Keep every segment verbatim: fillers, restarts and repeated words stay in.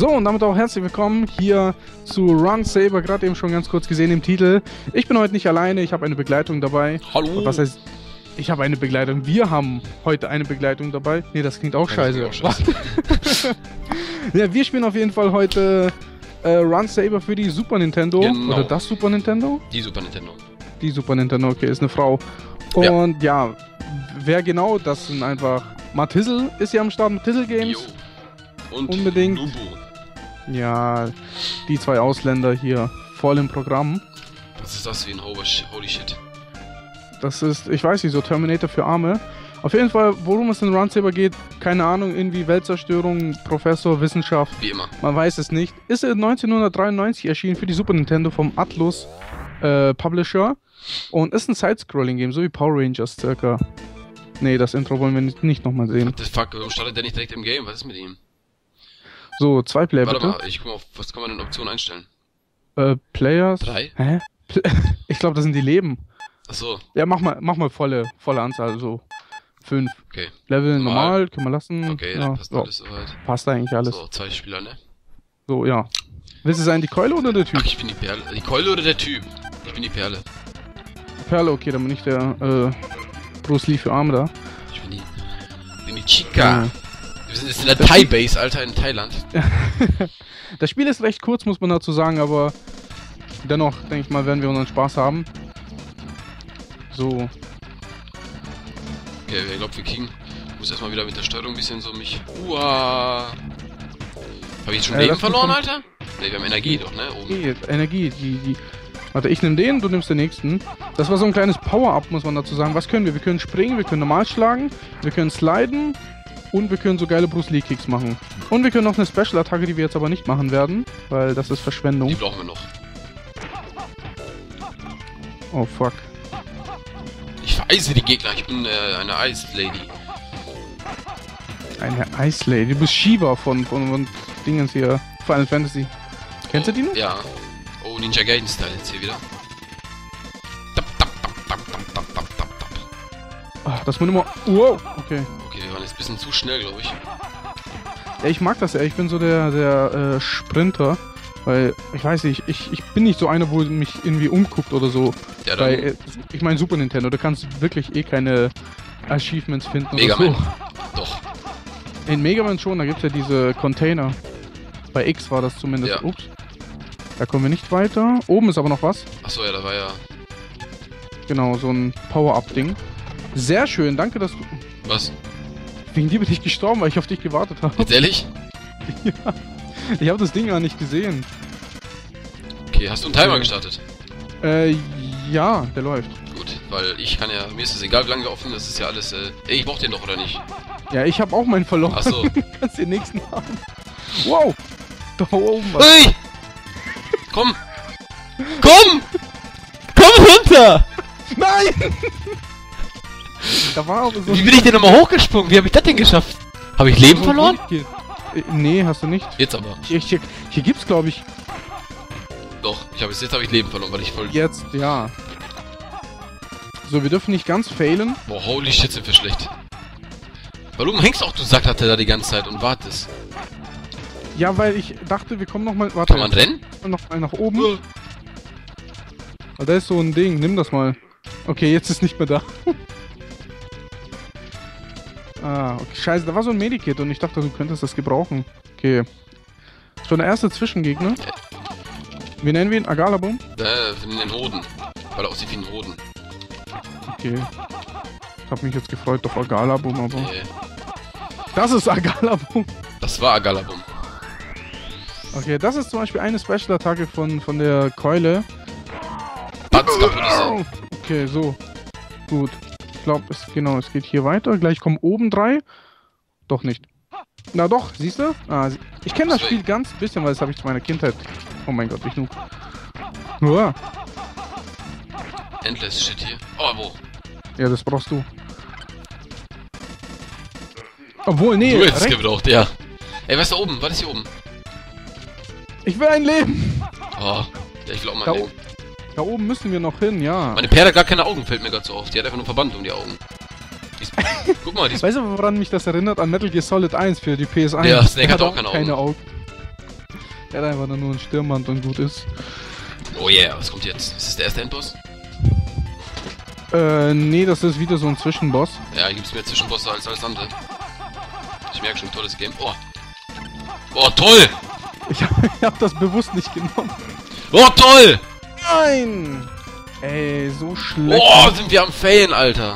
So, und damit auch herzlich willkommen hier zu Run Saber, gerade eben schon ganz kurz gesehen im Titel. Ich bin heute nicht alleine, ich habe eine Begleitung dabei. Hallo! Und was heißt, ich habe eine Begleitung? Wir haben heute eine Begleitung dabei. Ne, das klingt auch ja, scheiße. Klingt auch scheiße. Ja, wir spielen auf jeden Fall heute äh, Run Saber für die Super Nintendo. Genau. Oder das Super Nintendo? Die Super Nintendo. Die Super Nintendo, okay, ist eine Frau. Und ja, ja wer genau, das sind einfach... Matissel ist hier am Start, Matissel Games. Jo. Und unbedingt. Nubu. Ja, die zwei Ausländer hier voll im Programm. Was ist das wie ein Holy Shit? Das ist, ich weiß nicht, so Terminator für Arme. Auf jeden Fall, worum es in Run Saber geht, keine Ahnung, irgendwie Weltzerstörung, Professor, Wissenschaft. Wie immer. Man weiß es nicht. Ist neunzehnhundertdreiundneunzig erschienen für die Super Nintendo vom Atlus äh, Publisher. Und ist ein Side-Scrolling-Game, so wie Power Rangers circa. Nee, das Intro wollen wir nicht, nicht nochmal sehen. What the fuck, warum startet der nicht direkt im Game? Was ist mit ihm? So, zwei Player Warte bitte. mal, ich guck mal, auf, was kann man in Optionen einstellen? Äh, Players? Drei? Hä? Ich glaube, das sind die Leben. Achso. Ja, mach mal, mach mal volle, volle Anzahl, so fünf. Okay. Level normal, normal können wir lassen. Okay, ja, dann passt so. alles soweit. Passt eigentlich alles. So, zwei Spieler, ne? So, ja. Willst du sein, die Keule oder der Typ? Ach, ich bin die Perle. Die Keule oder der Typ? Ich bin die Perle. Perle, okay, dann bin ich der, äh, Bruce Lee für Arme da. Ich bin die, ich bin die Chica. Ja. Wir sind jetzt in der Thai-Base, Alter, in Thailand. Das Spiel ist recht kurz, muss man dazu sagen, aber dennoch, denke ich mal, werden wir unseren Spaß haben. So. Okay, ich glaube, wir kriegen... Ich muss erstmal wieder mit der Steuerung ein bisschen so mich... Uah. Hab ich jetzt schon äh, Leben verloren, Alter? Ne, wir haben Energie doch, ne? Oben. Energie, Energie, die, die... Warte, ich nehme den, du nimmst den nächsten. Das war so ein kleines Power-Up, muss man dazu sagen. Was können wir? Wir können springen, wir können normal schlagen, wir können sliden und wir können so geile Bruce Lee-Kicks machen. Und wir können noch eine Special-Attacke, die wir jetzt aber nicht machen werden, weil das ist Verschwendung. Die brauchen wir noch. Oh, fuck. Ich vereise die Gegner, ich bin äh, eine Ice-Lady. Eine Ice Lady. Du bist Shiva von, von, von Dingens hier. Final Fantasy. Kennst oh, du die noch? Ja. Oh, Ninja Gaiden-Style jetzt hier wieder. Tap, tap, tap, tap, tap, tap, tap, tap. Ach, das muss immer... Wow, okay. Okay, wir waren jetzt ein bisschen zu schnell, glaube ich. Ja, ich mag das ja. Ich bin so der, der äh, Sprinter. Weil, ich weiß nicht, ich, ich bin nicht so einer, wo mich irgendwie umguckt oder so. Ja, dann... Weil, äh, ich meine Super Nintendo, da kannst du wirklich eh keine Achievements finden Mega oder so. Man. Doch. In Mega Man schon, da gibt's ja diese Container. Bei X war das zumindest. Ja. Ups. Da kommen wir nicht weiter. Oben ist aber noch was. Achso, ja, da war ja... Genau, so ein Power-Up-Ding. Sehr schön, danke, dass du... Was? Wegen dir bin ich gestorben, weil ich auf dich gewartet habe. Jetzt ehrlich? Ja. Ich habe das Ding gar nicht gesehen. Okay, hast du einen Timer gestartet? Äh, ja, der läuft. Gut, weil ich kann ja... Mir ist es egal, wie lange wir offen, das ist ja alles... Äh, ey, ich brauch den doch, oder nicht? Ja, ich habe auch meinen verloren. Achso. Du kannst den nächsten haben. Wow! Da oben was. Hey! Komm! Komm! Komm runter! Nein! Da war aber so... Wie bin ich denn nochmal hochgesprungen? Wie habe ich das denn geschafft? Habe ich Leben verloren? Hier. Äh, nee, hast du nicht. Jetzt aber. Hier, hier, hier gibt's, glaube ich... Doch, ich habe jetzt habe ich Leben verloren, weil ich voll... Jetzt, ja. So, wir dürfen nicht ganz failen. Boah, holy shit, sind wir schlecht. Warum hängst auch du Sackhatte da die ganze Zeit und wartest? Ja, weil ich dachte, wir kommen noch mal... Warte, Kann man rennen? noch mal nach oben. Oh, da ist so ein Ding, nimm das mal. Okay, jetzt ist nicht mehr da. Ah, okay, scheiße, da war so ein Medikit und ich dachte, du könntest das gebrauchen. Okay. Schon der erste Zwischengegner. Wie nennen wir ihn? Agalabum? Äh, in den Hoden. Weil er aussieht wie ein Hoden. Okay. Ich hab mich jetzt gefreut auf Agalabum, aber... Nee, Das ist Agalabum! das war Agalabum. Okay, das ist zum Beispiel eine Special-Attacke von, von der Keule. Batz kaputt ist er. Okay, so. Gut. Ich glaube, es genau, es geht hier weiter. Gleich kommen oben drei. Doch nicht. Na doch, siehst du? Ah, sie- ich kenne das Deswegen. Spiel ganz bisschen, weil das habe ich zu meiner Kindheit. Oh mein Gott, ich nur. Uah. Endless Shit hier. Oh, wo? Ja, das brauchst du. Obwohl, nee, Du hättest rechts. gebraucht, ja. Ey, was ist da oben? Was ist hier oben? Ich will ein Leben. Oh, ja, ich will auch mal Da, leben. o- da oben müssen wir noch hin, ja. Meine Perle hat gar keine Augen, fällt mir gerade so auf. Die hat einfach nur einen Verband um die Augen. Die ist, guck mal, die ist... Weißt du, woran mich das erinnert? An Metal Gear Solid eins für die P S eins. Ja, Snake Der hat auch keine Augen. Augen. Er hat einfach nur ein Stirnband und gut ist. Oh yeah, was kommt jetzt? Ist das der erste Endboss? Äh, nee, das ist wieder so ein Zwischenboss. Ja, hier gibt's mehr Zwischenbosse als alles andere. Ich merke schon, tolles Game. Oh! Oh, toll! Ich hab, ich hab das bewusst nicht genommen. Oh, toll! Nein! Ey, so schlecht. Oh, sind wir am Failen, Alter.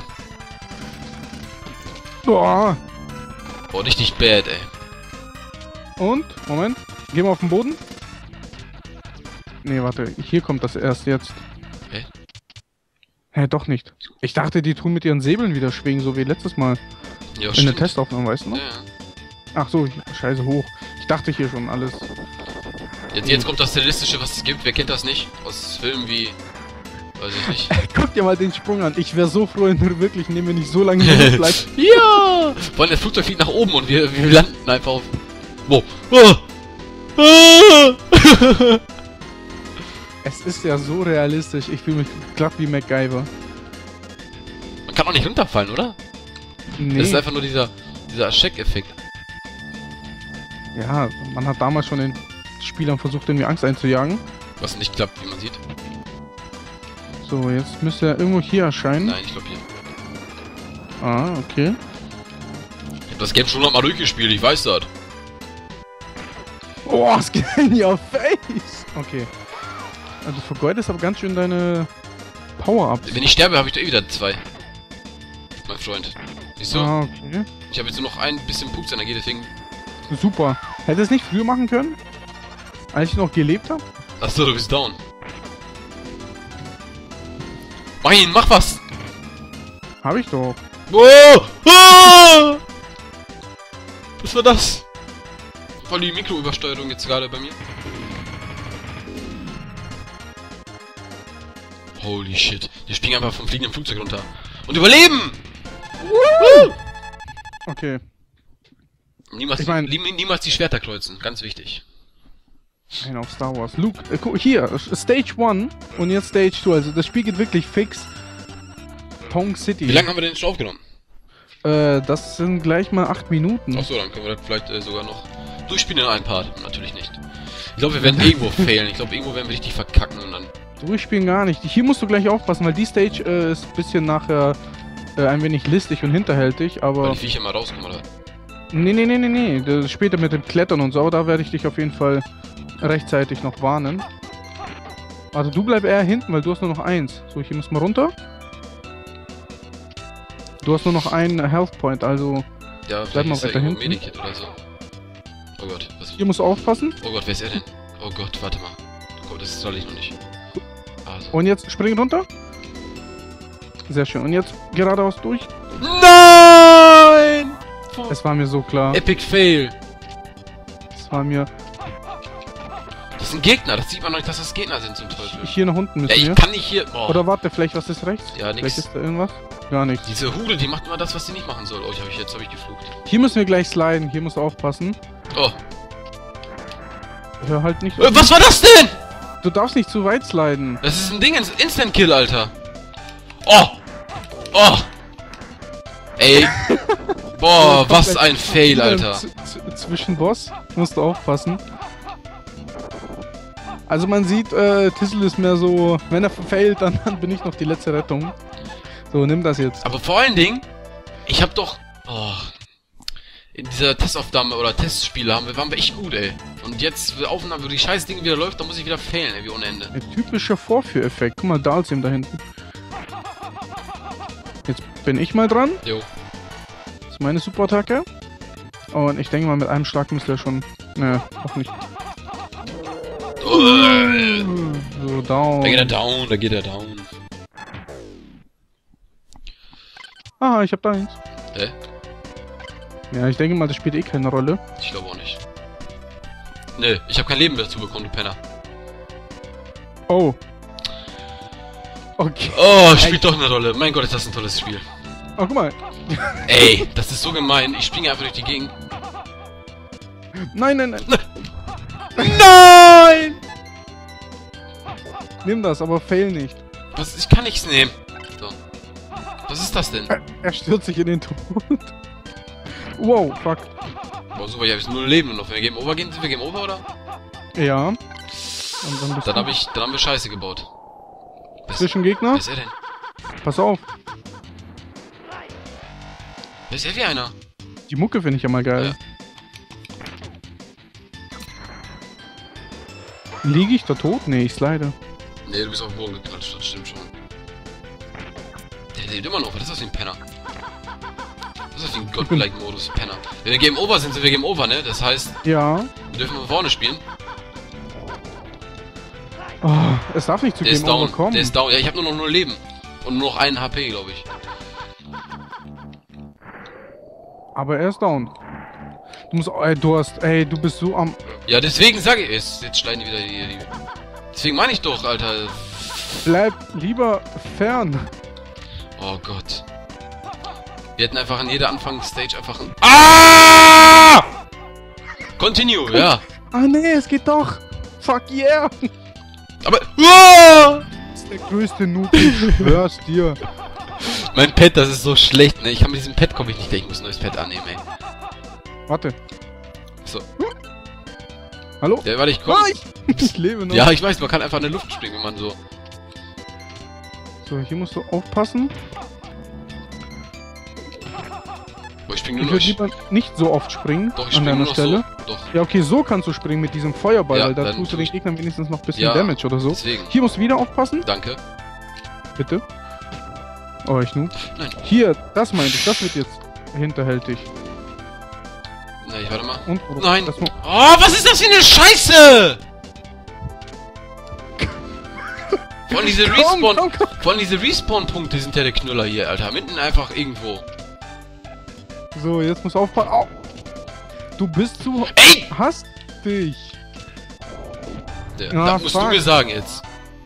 Boah. Oh, richtig bad, ey. Und? Moment. Gehen wir auf den Boden? Nee, warte. Hier kommt das erst jetzt. Hä? Hä, doch nicht. Ich dachte, die tun mit ihren Säbeln wieder schwingen, so wie letztes Mal. Ja, In stimmt. der Testaufnahme, weißt du noch? Ja, ja. Ach so, scheiße, hoch. Ich dachte hier schon alles. Jetzt, jetzt kommt das Stilistische, was es gibt. Wer kennt das nicht? Aus Filmen wie... Weiß ich nicht. Guck dir mal den Sprung an. Ich wäre so froh, wenn du wirklich neben mir nicht so lange bleibst. Ja! Vor allem das Flugzeug fliegt nach oben und wir, wir landen einfach auf... Wo? Oh. Ah. Es ist ja so realistisch. Ich fühle mich glatt wie MacGyver. Man kann auch nicht runterfallen, oder? Nee. Das ist einfach nur dieser, dieser Scheck-Effekt. Ja, man hat damals schon den Spielern versucht, irgendwie Angst einzujagen. Was nicht klappt, wie man sieht. So, jetzt müsste er irgendwo hier erscheinen. Nein, ich glaube hier. Ah, okay. Ich hab das Game schon noch mal durchgespielt, ich weiß das. Oh, es geht in your face! Okay. Also du vergeudest aber ganz schön deine Power-Ups. Wenn ich sterbe, habe ich da eh wieder zwei. Mein Freund. Siehst du? Ah, okay. Ich habe jetzt nur noch ein bisschen Pupsenergie, deswegen... Super. Hätte es nicht früher machen können? Als ich noch gelebt habe? Achso, du bist down. Mach ihn, mach was! Habe ich doch. Oh! Oh! Was war das? Voll die Mikroübersteuerung jetzt gerade bei mir. Holy shit. Die springen einfach vom fliegenden Flugzeug runter. Und überleben! Woo! Okay. Niemals, Ich mein- die, nie- niemals die Schwerter kreuzen, ganz wichtig. Nein, auf Star Wars. Luke, äh, guck, hier, Stage eins und jetzt Stage zwei. Also das Spiel geht wirklich fix. Pong City. Wie lange haben wir denn schon aufgenommen? Äh, das sind gleich mal acht Minuten. Achso, dann können wir das vielleicht äh, sogar noch durchspielen in einem Part. Natürlich nicht. Ich glaube, wir werden irgendwo failen. Ich glaube, irgendwo werden wir richtig verkacken und dann... Durchspielen gar nicht. Hier musst du gleich aufpassen, weil die Stage äh, ist ein bisschen nachher äh, ein wenig listig und hinterhältig, Weil aber... die Viecher mal rauskommen, oder? Nee, nee, nee, nee, nee. Das ist später mit dem Klettern und so, aber da werde ich dich auf jeden Fall rechtzeitig noch warnen. Also du bleib eher hinten, weil du hast nur noch eins. So, hier müssen wir runter. Du hast nur noch einen Health Point, also Ja, Bleib vielleicht mal ist da weiter irgendwo ein hinten. Medikit oder so. Oh Gott, was... hier musst du aufpassen. Oh Gott, wer ist er denn? Oh Gott, warte mal. Oh Gott, das soll ich noch nicht. Also. Und jetzt spring runter. Sehr schön. Und jetzt geradeaus durch. Nein! Es war mir so klar. Epic Fail. Es war mir... Das sind Gegner, das sieht man noch nicht, dass das Gegner sind zum Teufel. Hier nach unten Ja, müssen ich wir. kann nicht hier... Oh. Oder warte, vielleicht was ist rechts? Ja, Vielleicht nix. ist da irgendwas? Gar nichts. Diese Hude, die macht immer das, was sie nicht machen soll. Oh, ich hab ich, jetzt habe ich geflucht. Hier müssen wir gleich sliden. Hier musst du aufpassen. Oh. Hör halt nicht... Äh, was war das denn? Du darfst nicht zu weit sliden. Das ist ein Ding, ein Instant-Kill, Alter. Oh. Oh. Ey. Boah, was ein Fail, Alter. Z z Zwischenboss. Musst du aufpassen. Also man sieht, äh, Tissel ist mehr so... Wenn er verfailt, dann, dann bin ich noch die letzte Rettung. So, nimm das jetzt. Aber vor allen Dingen, ich hab doch... Oh. In dieser Testaufnahme oder Testspiele haben wir, waren wir echt gut, ey. Und jetzt, Aufnahme, wo die scheiß Ding wieder läuft, da muss ich wieder failen, ey, wie ohne Ende. Ein typischer Vorführeffekt. Guck mal, Dalsim da hinten. Jetzt bin ich mal dran. Jo. Das ist meine Superattacke. Und ich denke mal, mit einem Schlag müsste er schon... Ne, auch nicht. So, down. Da geht er down, da geht er down. Ah, ich hab da eins. Hä? Ja, ich denke mal, das spielt eh keine Rolle. Ich glaube auch nicht. Nö, ich habe kein Leben dazu bekommen, du Penner. Oh. Okay. Oh, spielt doch eine Rolle. Mein Gott, ist das ein tolles Spiel. Oh, guck mal. Ey, das ist so gemein. Ich springe einfach durch die Gegend. Nein, nein, nein. Nein! Nimm das, aber fail nicht. Was? Ich kann nichts nehmen. So. Was ist das denn? Er, er stürzt sich in den Tod. Wow, fuck. Boah, super, ich habe jetzt null Leben noch. Wenn wir Game Over gehen, sind wir Game Over, oder? Ja. Und dann bist Dann du hab ich, dann haben wir Scheiße gebaut. Was, Zwischengegner. wer ist er denn? Pass auf. Wer ist er wie einer? Die Mucke finde ich ja mal geil. Ja. Liege ich da tot? Nee, ich slide. Nee, du bist auf den Boden geklatscht, das stimmt schon. Der lebt immer noch, was ist das für ein Penner? Was ist das für ein Godlike-Modus, Penner? Wenn wir Game Over sind, sind wir Game Over, ne? Das heißt, Ja. wir dürfen von vorne spielen. Oh, es darf nicht zu Der Game ist down, Over kommen. der ist down. Ja, ich habe nur noch null Leben. Und nur noch einen H P, glaube ich. Aber er ist down. Du musst, ey, du hast, ey, du bist so am... Ja, deswegen sage ich, jetzt, jetzt schneiden die wieder die, die... Deswegen meine ich doch, Alter. Bleib lieber fern. Oh Gott. Wir hätten einfach an jeder Anfangsstage einfach ein... Ah! Continue, ja. Ah nee, es geht doch. Fuck yeah. Aber... Ah! Das ist der größte Noob, ich schwör's dir. Mein Pet, das ist so schlecht, ne? Ich kann mit diesem Pet komme ich nicht, ich muss ein neues Pet annehmen, ey. Warte. So. Hallo? Ja, warte, ich komm. Ah, ich, ich lebe noch. Ja, ich weiß, man kann einfach in der Luft springen, wenn man so... So, hier musst du aufpassen. Boah, ich spring Ich nur würde noch... lieber nicht so oft springen Doch, ich an spring deiner nur noch Stelle. so. Doch. Ja, okay, so kannst du springen mit diesem Feuerball, Ja, weil da dann tust du tu den ich- Gegnern wenigstens noch ein bisschen Ja, Damage oder so. Deswegen. Hier musst du wieder aufpassen, Danke. bitte. Oh, ich nu. Nein. Hier, das meinte ich, das wird jetzt hinterhältig. Nein, warte mal. Und, Nein. Das mu- Oh, was ist das für eine Scheiße? Vor allem diese Komm, Respawn... komm, komm. Vor allem diese Respawn-Punkte sind ja der Knüller hier, Alter. Mitten einfach irgendwo. So, jetzt musst du aufpassen. Au. Du bist zu Ey! hastig. Ja, Ah, das musst fuck. du mir sagen jetzt.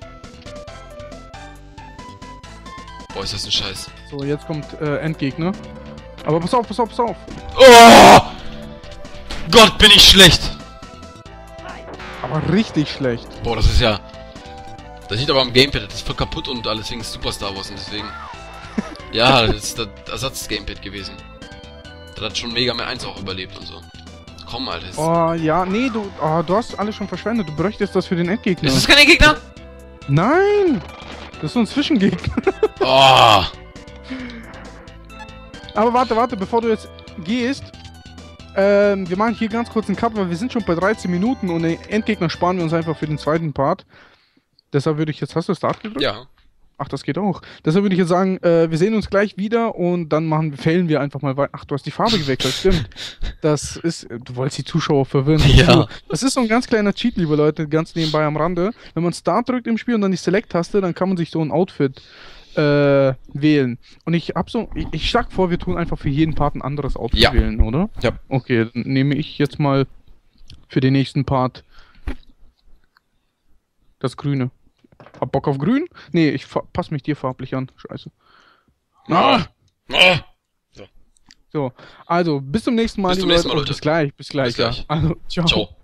Boah, ist das ein Scheiß. So, jetzt kommt äh, Endgegner. Aber pass auf, pass auf, pass auf. Oh! Gott, bin ich schlecht! Aber richtig schlecht. Boah, das ist ja... Das sieht aber am Gamepad, das ist voll kaputt und alles wegen Super Star Wars und deswegen... Ja, das ist das Ersatz-Gamepad gewesen. Das hat schon Mega Man eins auch überlebt und so. Komm, Alter. Ist, Oh, ja, nee, du, oh, du hast alles schon verschwendet. Du bräuchtest das für den Endgegner. ist das kein Gegner? Nein! Das ist so ein Zwischengegner. Oh! Aber warte, warte, bevor du jetzt gehst. Ähm, wir machen hier ganz kurz einen Cut, weil wir sind schon bei dreizehn Minuten und den Endgegner sparen wir uns einfach für den zweiten Part. Deshalb würde ich jetzt... Hast du Start gedrückt? Ja. Ach, das geht auch. Deshalb würde ich jetzt sagen, äh, wir sehen uns gleich wieder und dann machen, fällen wir einfach mal weiter. Ach, du hast die Farbe gewechselt, stimmt. Das ist, du wolltest die Zuschauer verwirren. Ja. Das ist so ein ganz kleiner Cheat, liebe Leute, ganz nebenbei am Rande. Wenn man Start drückt im Spiel und dann die Select-Taste, dann kann man sich so ein Outfit äh, wählen. Und ich hab so, ich, ich schlag vor, wir tun einfach für jeden Part ein anderes Outfit Ja. wählen, oder? Ja. Okay, dann nehme ich jetzt mal für den nächsten Part das Grüne. Hab Bock auf Grün? Nee, ich passe mich dir farblich an. Scheiße. Ah. Ah. So, also, bis zum nächsten Mal, Bis zum liebe nächsten Mal, Leute. Leute. Bis gleich, bis gleich. Bis gleich. Ja. Also, ciao. Ciao.